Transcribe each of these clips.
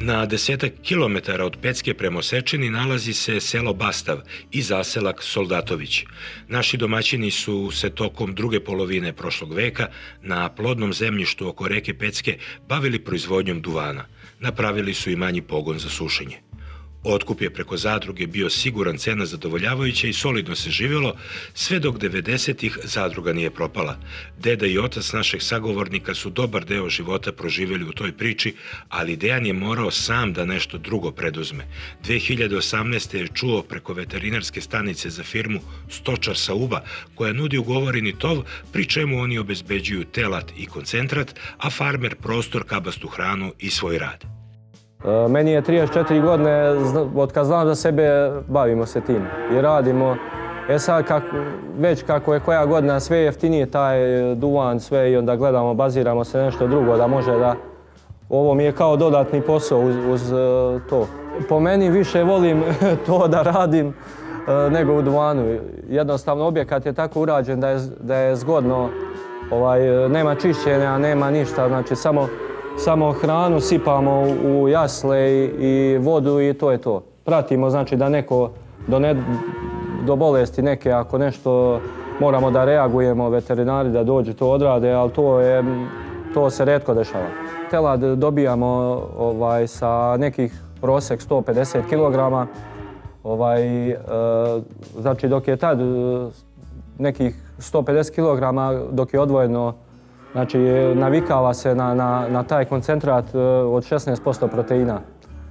Na 10 kilometara od Pecke prema Osečini nalazi se selo Bastav i zaselak Soldatović. Naši domaćini su se tokom druge polovine prošlog veka na plodnom zemljištu oko reke Pecke bavili proizvodnjom duvana. Napravili su i manji pogon za sušenje. Otkup je preko zadruge bio siguran, cena zadovoljavajuća i solidno se živjelo, sve dok 90-ih zadruga nije propala. Deda i otac našeg sagovornika su dobar deo života proživjeli u toj priči, ali Dejan je morao sam da nešto drugo preduzme. 2018. je čuo preko veterinarske stanice za firmu Stočar sa Uba, koja nudi ugovoreni tov, pri čemu oni obezbeđuju telat i koncentrat, a farmer prostor, kabastu hranu i svoj rad. Meni je 34 godine, od kad znam za sebe, bavimo se tim i radimo. Sad, već kako je koja godina sve jeftinije taj duvan, sve, i onda gledamo, baziramo se nešto drugo da može da... Ovo mi je kao dodatni posao uz to. Po meni više volim to da radim nego u duvanu. Jednostavno, objekat je tako urađen da je zgodno, nema čišćenja, nema ništa, znači samo hranu sipamo u jasle i vodu i to je to. Pratimo, znači da neko do bolesti neke, ako nešto moramo da reagujemo, veterinari da dođu to odrade, ali to se retko dešava. Telad dobijamo sa nekih prosek 150 kg, znači dok je tad nekih 150 kg dok je odvojeno, znači navikava se na taj koncentrat od 16% proteina.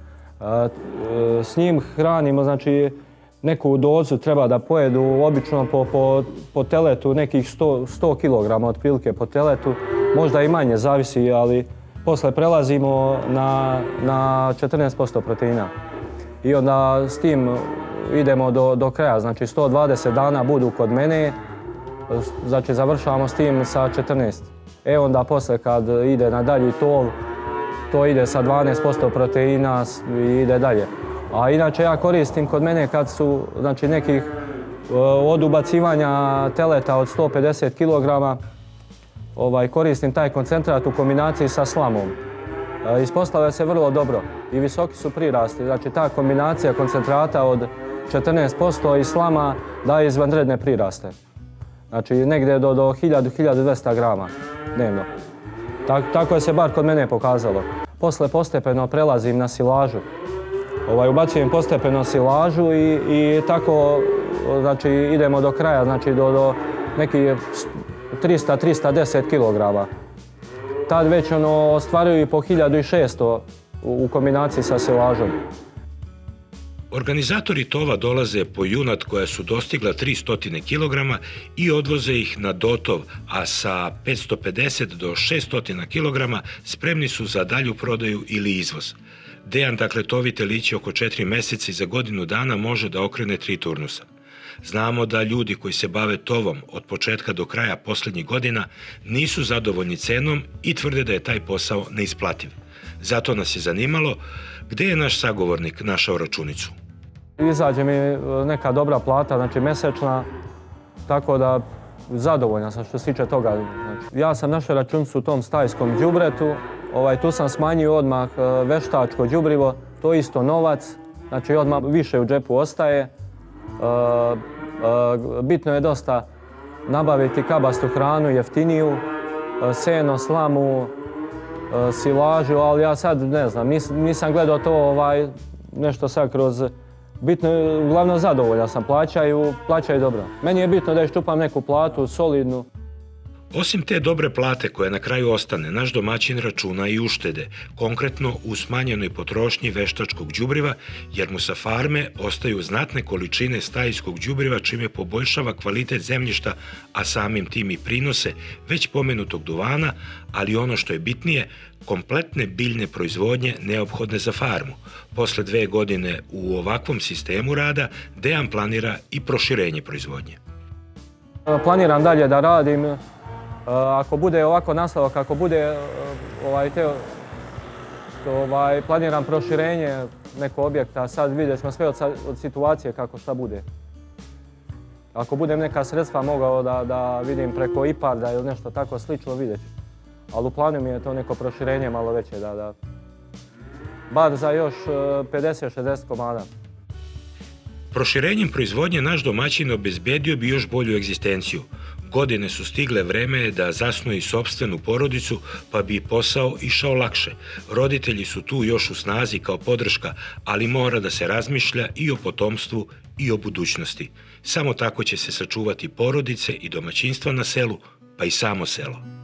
S njim hranimo, znači neku dozu treba da pojedu, obično po teletu nekih 100 kg otprilike po teletu, možda i manje, zavisi, ali posle prelazimo na 14% proteina. I onda s tim idemo do kraja, znači 120 dana budu kod mene, znači završavamo s tim sa 14. Onda posle kad ide na dalji tov, to ide sa 12% proteina i ide dalje. A inače ja koristim kod mene kad su nekih od ubacivanja teleta od 150 kg, koristim taj koncentrat u kombinaciji sa slamom. Ispostavlja se vrlo dobro i visoki su prirasti. Znači ta kombinacija koncentrata od 14% i slama daje izvanredne priraste. Znači negdje do 1000-1200 grama dnevno. Tako je se bar kod mene pokazalo. Posle postepeno prelazim na silažu. Ubacujem postepeno silažu i tako znači, idemo do kraja, znači do nekih 300-310 kg. Tad već ostvaruju i po 1600 u kombinaciji sa silažom. Organizatori tova dolaze po junad koja su dostigla 300 kg i odvoze ih na dotov, a sa 550 do 600 kg spremni su za dalju prodaju ili izvoz. Dejan, dakle, tovi telići oko 4 mjeseca i za godinu dana može da okrene 3 turnusa. Znamo da ljudi koji se bave tovom od početka do kraja posljednjih godina nisu zadovoljni cenom i tvrde da je taj posao neisplativ. Zato nas je zanimalo gde je naš sagovornik našao računicu. Izađe mi neka dobra plata, znači mesečna, tako da zadovoljan sam što se tiče toga. Ja sam našao računicu u tom stajskom đubretu, tu sam smanjio odmah veštačko đubrivo, to je isto novac, znači odmah više u džepu ostaje. Bitno je dosta nabaviti kabastu hranu, jeftiniju, seno, slamu, silažu, ali ja sad ne znam, nisam gledao to nešto sad kroz... Bitno je, uglavnom zadovoljan sam, plaćaju dobro. Meni je bitno da iščupam neku platu, solidnu. Osim te dobre plate koja na kraju ostane, naš domaćin računa i uštede, konkretno u smanjenoj potrošnji veštačkog đubriva, jer mu sa farme ostaju znatne količine stajskog đubriva, čime poboljšava kvalitet zemljišta, a samim tim i prinose već pomenutog duvana, ali ono što je bitnije, kompletne biljne proizvodnje neophodne za farmu. Posle 2 godine u ovakvom sistemu rada, Dejan planira i proširenje proizvodnje. Planiram dalje da radim. Ako bude ovako nastavak, ako bude planiram proširenje nekog objekta, sad vidjet ćemo sve od situacije kako šta bude. Ako budem neka sredstva mogao da vidim preko IPARD-a ili nešto tako slično, vidjet ću. Ali u planu mi je to neko proširenje malo veće, bar za još 50-60 komada. Proširenjem proizvodnje naš domaćin obezbedio bi još bolju egzistenciju. Godine su stigle, vreme je da zasnuje sopstvenu porodicu, pa bi posao išao lakše. Roditelji su tu još u snazi kao podrška, ali mora da se razmišlja i o potomstvu i o budućnosti. Samo tako će se sačuvati porodice i domaćinstva na selu, pa i samo selo.